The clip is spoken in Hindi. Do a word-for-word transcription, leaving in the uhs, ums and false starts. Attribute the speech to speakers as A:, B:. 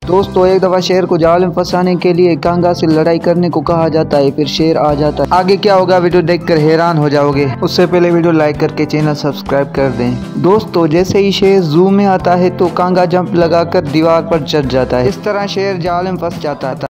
A: दोस्तों एक दफा शेर को जाल में फंसाने के लिए कांगा से लड़ाई करने को कहा जाता है, फिर शेर आ जाता है। आगे क्या होगा वीडियो देखकर हैरान हो जाओगे। उससे पहले वीडियो लाइक करके चैनल सब्सक्राइब कर दें। दोस्तों जैसे ही शेर जू में आता है तो कांगा जंप लगाकर दीवार पर चढ़ जाता है। इस तरह शेर जाल में फंस जाता था।